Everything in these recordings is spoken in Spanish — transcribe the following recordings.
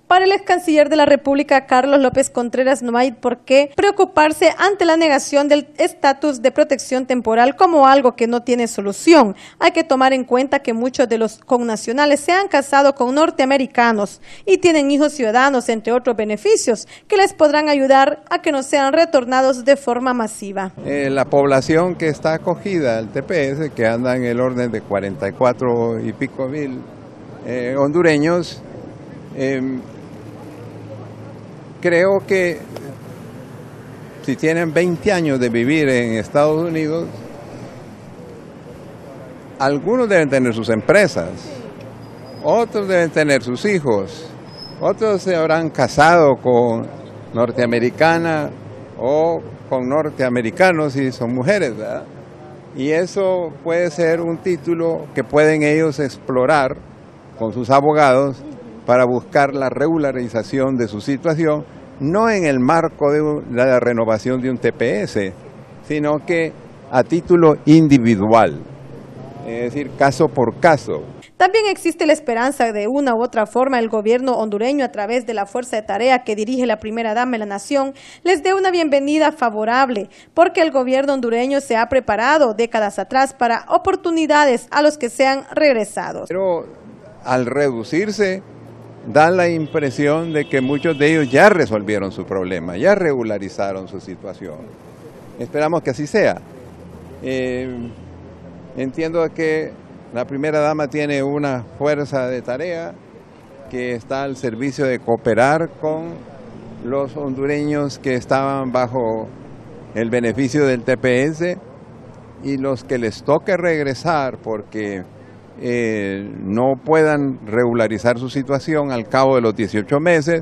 Para el ex canciller de la República, Carlos López Contreras, no hay por qué preocuparse ante la negación del estatus de protección temporal como algo que no tiene solución. Hay que tomar en cuenta que muchos de los connacionales se han casado con norteamericanos y tienen hijos ciudadanos, entre otros beneficios, que les podrán ayudar a que no sean retornados de forma masiva. La población que está acogida al TPS, que anda en el orden de 44 y pico mil hondureños, creo que si tienen 20 años de vivir en Estados Unidos, algunos deben tener sus empresas, otros deben tener sus hijos, otros se habrán casado con norteamericana o con norteamericanos y son mujeres, ¿verdad? Y eso puede ser un título que pueden ellos explorar con sus abogados para buscar la regularización de su situación, no en el marco de la renovación de un TPS, sino que a título individual, es decir, caso por caso. También existe la esperanza de una u otra forma el gobierno hondureño, a través de la fuerza de tarea que dirige la primera dama de la nación, les dé una bienvenida favorable, porque el gobierno hondureño se ha preparado décadas atrás para oportunidades a los que sean regresados. Pero al reducirse, da la impresión de que muchos de ellos ya resolvieron su problema, ya regularizaron su situación. Esperamos que así sea. Entiendo que la primera dama tiene una fuerza de tarea que está al servicio de cooperar con los hondureños que estaban bajo el beneficio del TPS y los que les toque regresar porque no puedan regularizar su situación al cabo de los 18 meses,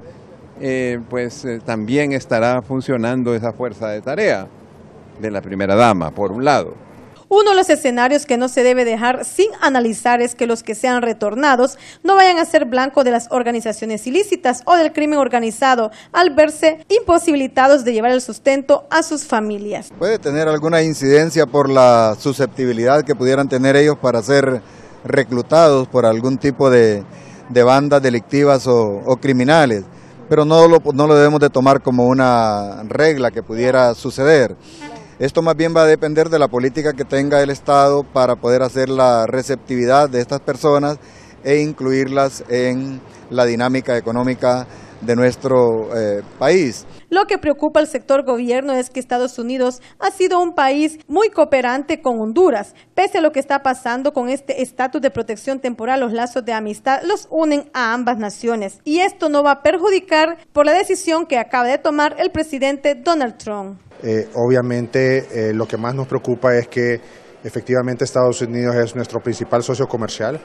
también estará funcionando esa fuerza de tarea de la primera dama, por un lado. Uno de los escenarios que no se debe dejar sin analizar es que los que sean retornados no vayan a ser blanco de las organizaciones ilícitas o del crimen organizado al verse imposibilitados de llevar el sustento a sus familias. Puede tener alguna incidencia por la susceptibilidad que pudieran tener ellos para ser reclutados por algún tipo de bandas delictivas o criminales, pero no lo debemos de tomar como una regla que pudiera suceder. Esto más bien va a depender de la política que tenga el Estado para poder hacer la receptividad de estas personas e incluirlas en la dinámica económica de nuestro país. Lo que preocupa al sector gobierno es que Estados Unidos ha sido un país muy cooperante con Honduras. Pese a lo que está pasando con este estatus de protección temporal, los lazos de amistad los unen a ambas naciones. Y esto no va a perjudicar por la decisión que acaba de tomar el presidente Donald Trump. Obviamente lo que más nos preocupa es que efectivamente Estados Unidos es nuestro principal socio comercial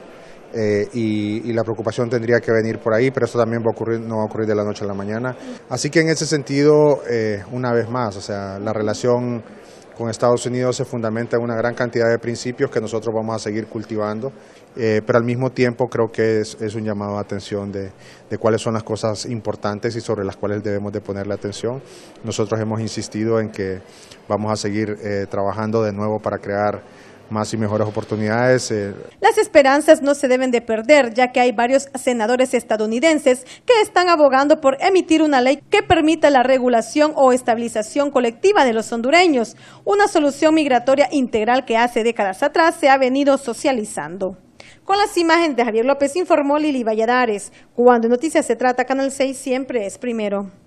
y la preocupación tendría que venir por ahí, pero esto también no va a ocurrir de la noche a la mañana. Así que en ese sentido, una vez más, o sea, la relación con Estados Unidos se fundamenta en una gran cantidad de principios que nosotros vamos a seguir cultivando, pero al mismo tiempo creo que es un llamado a atención de cuáles son las cosas importantes y sobre las cuales debemos de ponerle atención. Nosotros hemos insistido en que vamos a seguir trabajando de nuevo para crear más y mejores oportunidades. Las esperanzas no se deben de perder, ya que hay varios senadores estadounidenses que están abogando por emitir una ley que permita la regulación o estabilización colectiva de los hondureños, una solución migratoria integral que hace décadas atrás se ha venido socializando. Con las imágenes de Javier López informó Lili Valladares. Cuando de noticias se trata, Canal 6 siempre es primero.